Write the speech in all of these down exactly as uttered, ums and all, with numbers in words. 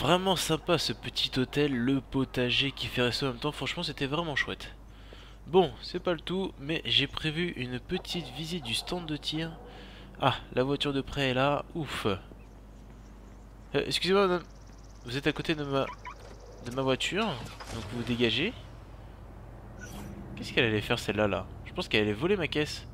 Vraiment sympa ce petit hôtel, le potager qui fait resto en même temps, franchement c'était vraiment chouette. Bon, c'est pas le tout, mais j'ai prévu une petite visite du stand de tir. Ah, la voiture de près est là, ouf. Euh, Excusez-moi madame, vous êtes à côté de ma, de ma voiture, donc vous dégagez. Qu'est-ce qu'elle allait faire celle-là là? Je pense qu'elle allait voler ma caisse.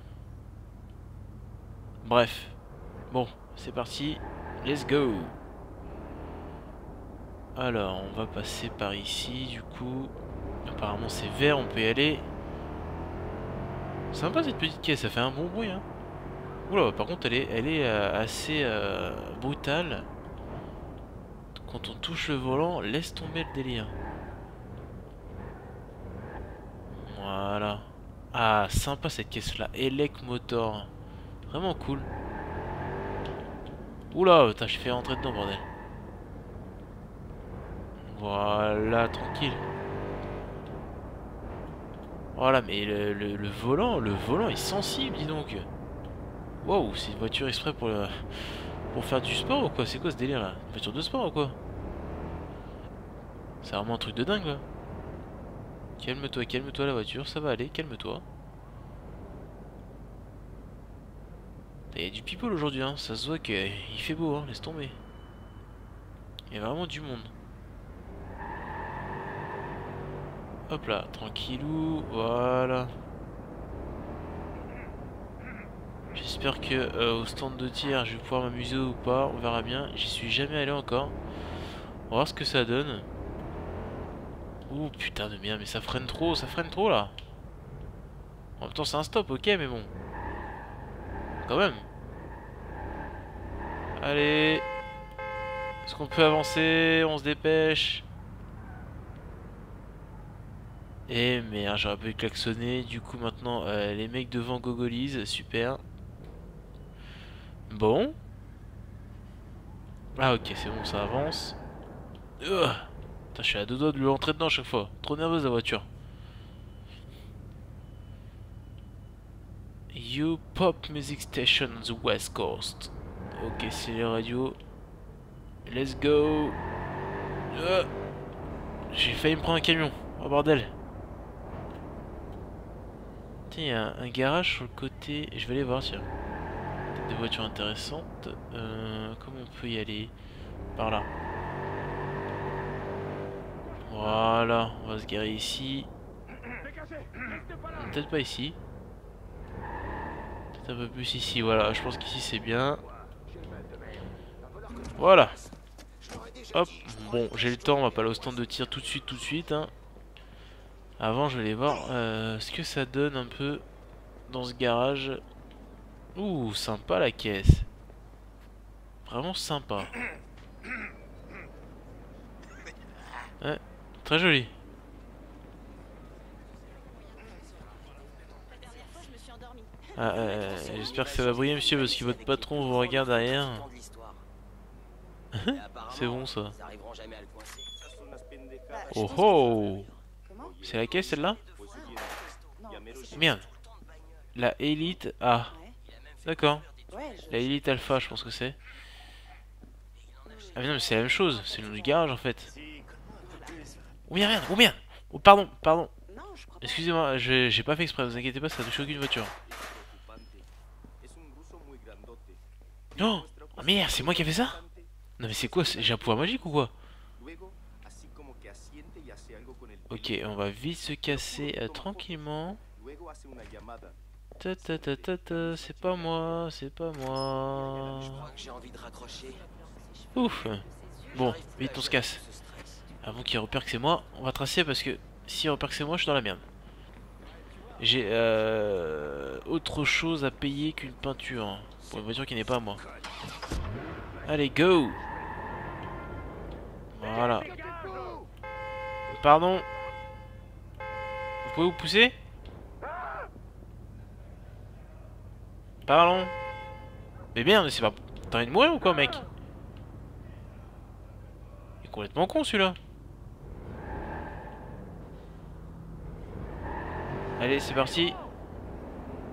Bref, bon, c'est parti, let's go. Alors, on va passer par ici, du coup. Apparemment c'est vert, on peut y aller. Sympa cette petite caisse, ça fait un bon bruit hein. Oula, par contre elle est, elle est euh, assez euh, brutale. Quand on touche le volant, laisse tomber le délire. Voilà. Ah, sympa cette caisse là, Elec Motor. Vraiment cool. Oula, putain, je fais rentrer dedans bordel. Voilà, tranquille. Voilà, mais le, le, le volant, le volant est sensible, dis donc. Wow, c'est une voiture exprès pour, le, pour faire du sport ou quoi? C'est quoi ce délire là? Une voiture de sport ou quoi? C'est vraiment un truc de dingue là. Calme-toi, calme-toi la voiture, ça va aller, calme-toi. Il y a du people aujourd'hui, hein. Ça se voit qu'il fait beau, hein. Laisse tomber. Il y a vraiment du monde. Hop là, tranquillou, voilà. J'espère que euh, au stand de tir, je vais pouvoir m'amuser ou pas, on verra bien. J'y suis jamais allé encore. On va voir ce que ça donne. Ouh putain de merde, mais ça freine trop, ça freine trop là. En même temps c'est un stop, ok, mais bon. Quand même. Allez. Est-ce qu'on peut avancer? On se dépêche. Eh merde, j'aurais pu klaxonner. Du coup maintenant euh, les mecs devant gogolisent, super. Bon. Ah ok, c'est bon, ça avance. Ugh. Putain, je suis à deux doigts de lui rentrer dedans à chaque fois. Trop nerveuse la voiture. You Pop Music Station on the West Coast. Ok, c'est les radios. Let's go. Uh. J'ai failli me prendre un camion. Oh bordel. Tiens, il y a un, un garage sur le côté. Je vais aller voir, tiens. Peut-être des voitures intéressantes. Euh, comment on peut y aller? Par là. Voilà, on va se garer ici. Peut-être pas ici. Peut-être un peu plus ici, voilà. Je pense qu'ici c'est bien. Voilà. Hop, bon, j'ai le temps, on va pas aller au stand de tir tout de suite, tout de suite. Hein. Avant, je vais aller voir euh, ce que ça donne un peu dans ce garage. Ouh, sympa la caisse. Vraiment sympa. Ouais, très joli. Ah, euh, j'espère que ça va briller, monsieur, parce que votre patron vous regarde derrière. C'est bon ça. Oh oh! C'est la caisse celle-là? Merde. La Elite A. D'accord. La Elite Alpha, je pense que c'est. Ah mais non mais c'est la même chose, c'est le nom du garage en fait. Oh merde, merde, oh merde. Oh pardon, pardon. Excusez-moi, j'ai pas fait exprès, vous inquiétez pas, ça a touché aucune voiture. Oh, oh merde, c'est moi qui ai fait ça? Non mais c'est quoi, j'ai un pouvoir magique ou quoi? Ok, on va vite se casser euh, tranquillement. Ta ta ta ta ta, c'est pas moi, c'est pas moi. Ouf. Bon, vite on se casse. Avant qu'il repère que c'est moi, on va tracer parce que s'il repère que c'est moi, je suis dans la merde. J'ai euh, autre chose à payer qu'une peinture hein, pour une voiture qui n'est pas à moi. Allez, go. Voilà. Pardon. Vous pouvez vous pousser? Pardon. Mais merde, c'est pas... T'as envie de mourir ou quoi, mec? Il est complètement con, celui-là. Allez, c'est parti.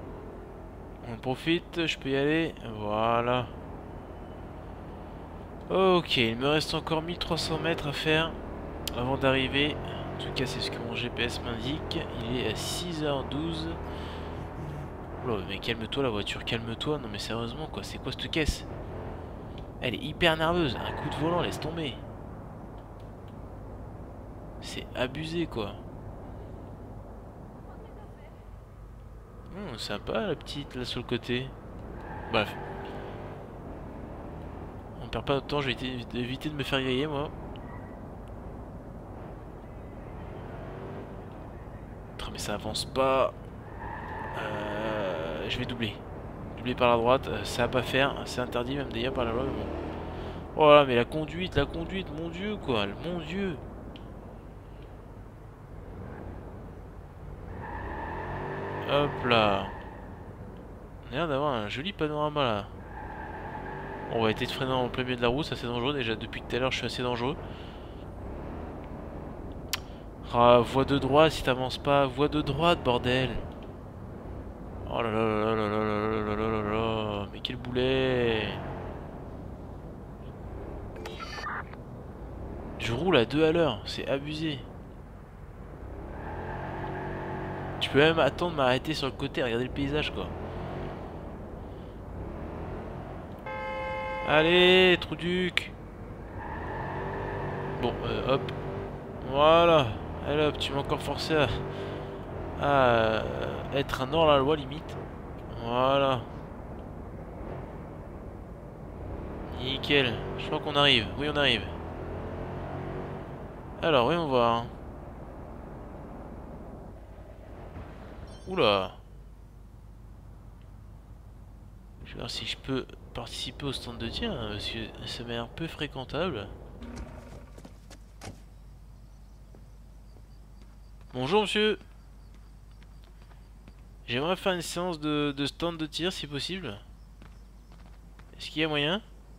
On profite, je peux y aller. Voilà. Ok, il me reste encore mille trois cents mètres à faire avant d'arriver. En tout cas, c'est ce que mon G P S m'indique. Il est à six heures douze. Oula, mais calme-toi la voiture, calme-toi. Non mais sérieusement quoi, c'est quoi cette caisse? Elle est hyper nerveuse. Un coup de volant, laisse tomber. C'est abusé quoi. Hum, sympa la petite là sur le côté. Bref. On perd pas de temps, je vais éviter de me faire griller moi. Mais ça avance pas. Euh, je vais doubler. Doubler par la droite, ça va pas faire. C'est interdit même d'ailleurs par la loi. Mais bon. Oh là, mais la conduite, la conduite, mon dieu quoi, mon dieu. Hop là. On a l'air d'avoir un joli panorama là. On va essayer de freiner en plein milieu de la route, ça c'est dangereux. Déjà depuis tout à l'heure je suis assez dangereux. Ah, voie de droite si t'avances pas, voie de droite bordel. Oh là là là là là là là là là là. Mais quel boulet. Je roule à deux à l'heure, c'est abusé. Tu peux même attendre de m'arrêter sur le côté et regarder le paysage quoi. Allez, Trouduc. Bon, euh, hop. Voilà. Allez hop, tu m'as encore forcé à, à être un hors-la-loi limite. Voilà. Nickel. Je crois qu'on arrive. Oui, on arrive. Alors, voyons voir. Oula. Je vais voir si je peux participer au stand de tir, hein, parce que ça m'a l'air un peu fréquentable. Bonjour monsieur. J'aimerais faire une séance de, de stand de tir si possible. Est-ce qu'il y a moyen?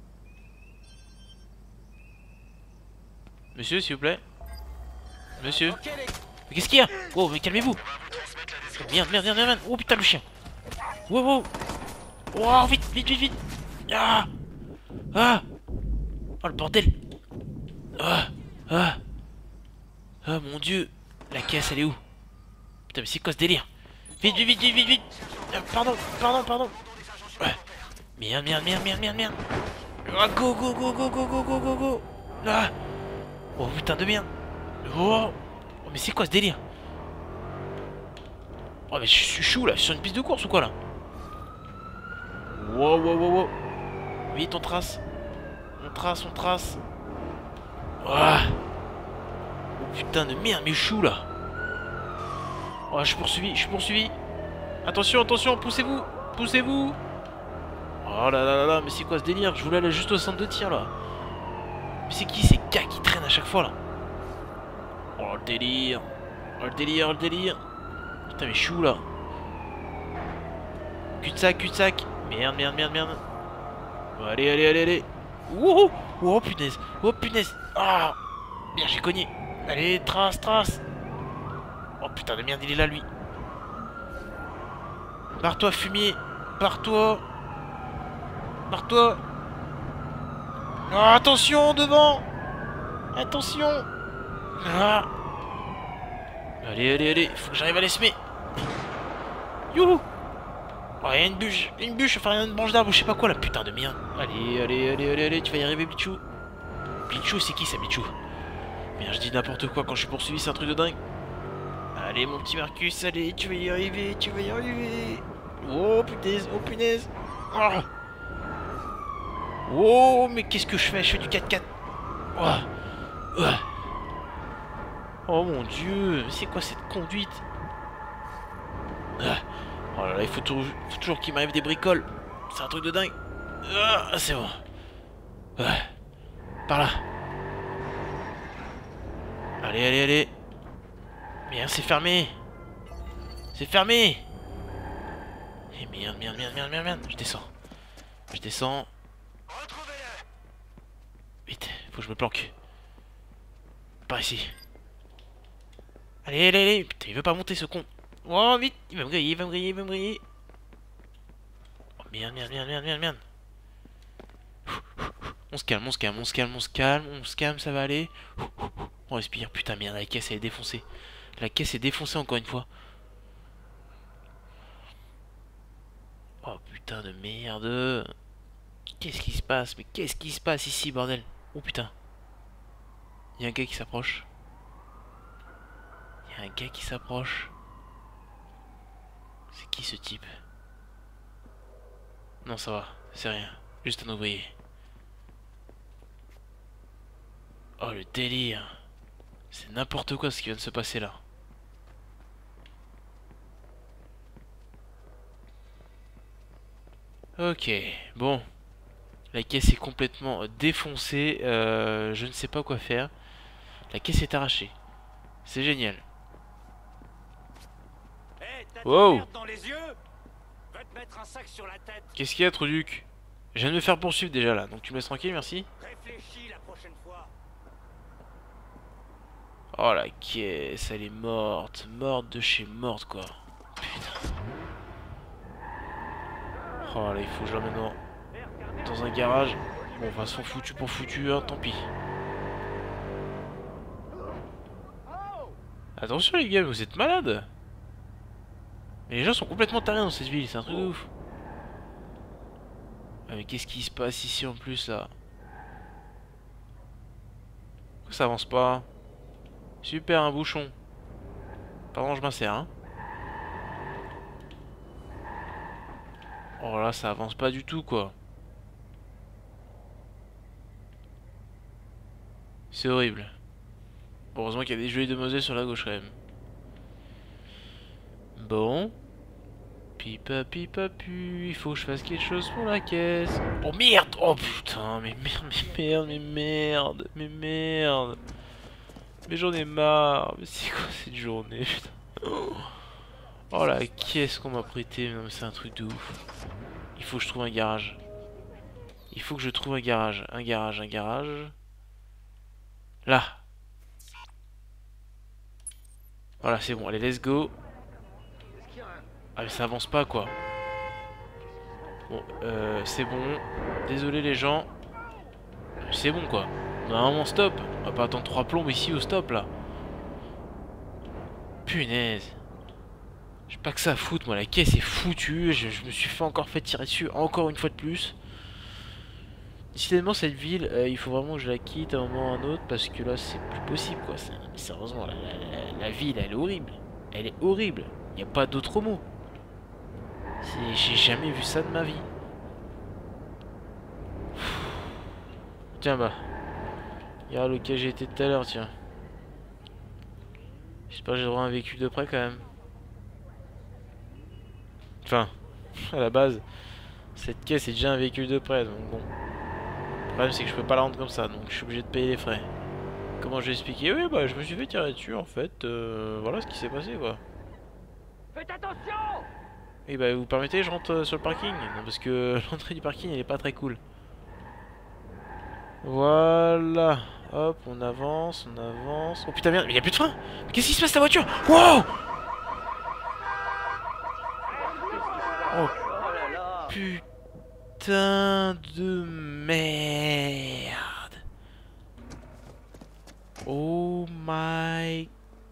Monsieur, s'il vous plaît. Monsieur. Mais qu'est-ce qu'il y a? Oh, mais calmez-vous. Oh, merde, merde, merde, merde. Oh putain, le chien. Wow, wow. Oh, vite, vite, vite, vite. Ah. Ah. Oh, le bordel. Ah. Ah. Ah, mon dieu. La caisse, elle est où? Putain, mais c'est quoi ce délire? Vite, vite, vite, vite, vite, vite. Ah, pardon, pardon, pardon. Ouais. Merde, merde, merde, merde, merde, merde. Ah, go, go, go, go, go, go, go, go, go. Ah. Oh, putain de merde. Oh. Oh, mais c'est quoi ce délire? Oh, mais je suis chou là, je suis sur une piste de course ou quoi là? Wow, wow, wow, wow. Vite, on trace. On trace, on trace. Ah. Oh putain de merde, mais je suis chou là. Oh, je suis poursuivi, je suis poursuivi. Attention, attention, poussez-vous. Poussez-vous. Oh là là là là, mais c'est quoi ce délire? Je voulais aller juste au centre de tir là. Mais c'est qui ces gars qui traînent à chaque fois là? Oh le délire. Oh le délire, le délire. Putain, mais je suis où là? Cul-de-sac, cul-de-sac. Merde, merde, merde, merde. Bon, allez, allez, allez, allez. Wouhou. Oh punaise. Oh punaise. Ah. Merde, j'ai cogné. Allez, trace, trace. Oh putain de merde, il est là lui. Barre-toi, fumier. Barre-toi. Barre-toi. Oh, attention, devant. Attention. Ah. Allez, allez, allez. Faut que j'arrive à les semer. Youhou. Oh, il y a une bûche. Une bûche, enfin, une branche d'arbre, je sais pas quoi, la putain de merde. Allez, allez, allez, allez, allez. Tu vas y arriver, Bichou. Bichou, c'est qui ça, Bichou? Merde, je dis n'importe quoi quand je suis poursuivi, c'est un truc de dingue. Allez, mon petit Marcus, allez, tu vas y arriver, tu vas y arriver. Oh, punaise, oh, punaise. Oh, oh mais qu'est-ce que je fais? Je fais du quatre quatre. Oh, oh. Oh mon dieu, c'est quoi cette conduite? Ah. Oh là là, il faut, tou faut toujours qu'il m'arrive des bricoles. C'est un truc de dingue. Ah, c'est bon. Ah. Par là. Allez, allez, allez. Merde, c'est fermé. C'est fermé. Et merde, merde, merde, merde, merde, merde. Je descends. Je descends. Vite, faut que je me planque. Par ici. Allez, allez, allez. Putain, il veut pas monter ce con. Oh, vite. Il va me griller, il va me griller, il va me griller. Oh, merde, merde, merde, merde, merde, merde. On se calme, on se calme, on se calme, on se calme, on se calme, ça va aller. On respire. Putain, merde, la caisse elle est défoncée. La caisse est défoncée encore une fois. Oh putain de merde. Qu'est-ce qui se passe? Mais qu'est-ce qui se passe ici, bordel? Oh putain. Il y a un gars qui s'approche. Il y a un gars qui s'approche. C'est qui ce type? Non, ça va, c'est rien. Juste un ouvrier. Oh le délire. C'est n'importe quoi ce qui vient de se passer là. Ok, bon. La caisse est complètement défoncée. Euh, je ne sais pas quoi faire. La caisse est arrachée. C'est génial. Hey, t'as Wow. de la merde dans les yeux? Va te mettre un sac sur la tête. Qu'est-ce qu'il y a, Truduc? Je viens de me faire poursuivre déjà là. Donc tu me laisses tranquille, merci. Réfléchis la prochaine fois. Oh la caisse, elle est morte. Morte de chez morte quoi. Putain. Oh là, il faut que je l'emmène dans, dans un garage. Bon, enfin, sont foutus pour foutu, hein, tant pis. Attention les gars, vous êtes malades. Mais les gens sont complètement tarés dans cette ville, c'est un truc de ouf. Ah, mais qu'est-ce qui se passe ici en plus là? Pourquoi ça avance pas? Super, un bouchon. Pardon, je m'insère, hein. Oh là, ça avance pas du tout quoi. C'est horrible. Bon, heureusement qu'il y a des jolies demoiselles sur la gauche quand même. Bon. Pipa pipa pu, il faut que je fasse quelque chose pour la caisse. Oh merde! Oh putain, mais merde, mais merde, mais merde, mais merde. Mais j'en ai marre. Mais c'est quoi cette journée, putain? Oh la caisse qu'on m'a prêté, non mais c'est un truc de ouf. Il faut que je trouve un garage. Il faut que je trouve un garage. Un garage, un garage. Là. Voilà, c'est bon, allez, let's go. Ah mais ça avance pas quoi. Bon, euh, c'est bon. Désolé les gens. C'est bon quoi. Normalement stop. On va pas attendre trois plombes ici au stop là. Punaise. J'ai pas que ça à foutre moi, la caisse est foutue. Je, je me suis fait encore fait tirer dessus encore une fois de plus. Décidément cette ville, euh, il faut vraiment que je la quitte à un moment ou à un autre parce que là c'est plus possible quoi. Sérieusement, la, la, la, la ville elle est horrible. Elle est horrible. Il n'y a pas d'autre mot. J'ai jamais vu ça de ma vie. Tiens bah. Regarde lequel j'ai été tout à l'heure, tiens. J'espère que j'ai droit à un véhicule de près quand même. Enfin, à la base, cette caisse est déjà un véhicule de près, donc bon. Le problème c'est que je peux pas la rendre comme ça, donc je suis obligé de payer les frais. Comment je vais expliquer? Oui bah je me suis fait tirer dessus en fait, euh, voilà ce qui s'est passé quoi. Faites attention! Et bah vous permettez je rentre euh, sur le parking? Non parce que l'entrée du parking elle est pas très cool. Voilà. Hop, on avance, on avance. Oh putain merde, mais il y a plus de frein. Qu'est-ce qui se passe ta voiture? Wow! Oh putain de merde. Oh my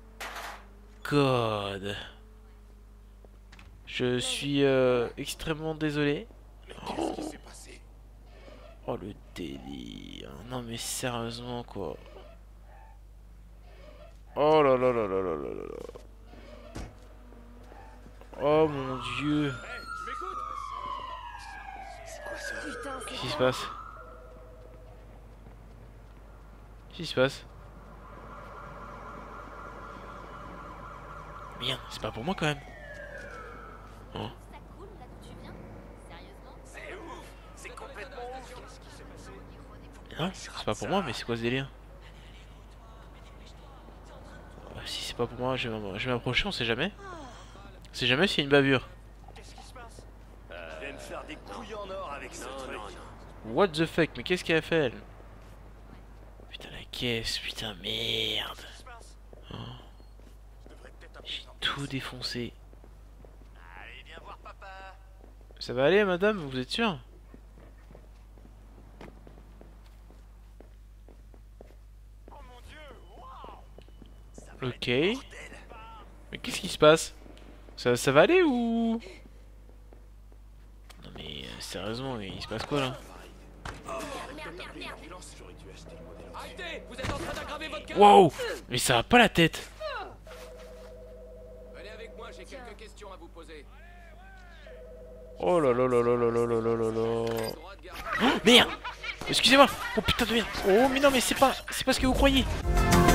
god. Je suis euh, extrêmement désolé. Oh. Oh le délire. Non mais sérieusement quoi. Oh là là là là là là là là. Oh mon dieu. Qu'est-ce qui se passe? Qu'est-ce qui se passe? Merde, c'est pas pour moi quand même. Oh. Non, c'est pas pour moi, mais c'est quoi ce délire? Euh, Si c'est pas pour moi, je vais m'app- je vais m'approcher, on sait jamais. On sait jamais s'il y a une bavure. Qu'est-ce qui se passe? Je vais me faire des couilles en or avec ce truc. What the fuck, mais qu'est-ce qu'elle a fait elle? Putain la caisse, putain merde. Oh. J'ai tout défoncé. Allez, viens voir papa. Ça va aller madame, vous êtes sûr? Ok. Mais qu'est-ce qui se passe? ça, ça va aller ou... Non mais euh, sérieusement, il se passe quoi là? Arrêtez! Vous êtes en train d'aggraver votre cas. Wow! Mais ça va pas la tête! Venez avec moi, j'ai quelques questions à vous poser. Oh là là là là là là là là là là. Oh, merde! Excusez-moi! Oh putain de merde! Oh mais non mais c'est pas... C'est pas ce que vous croyez!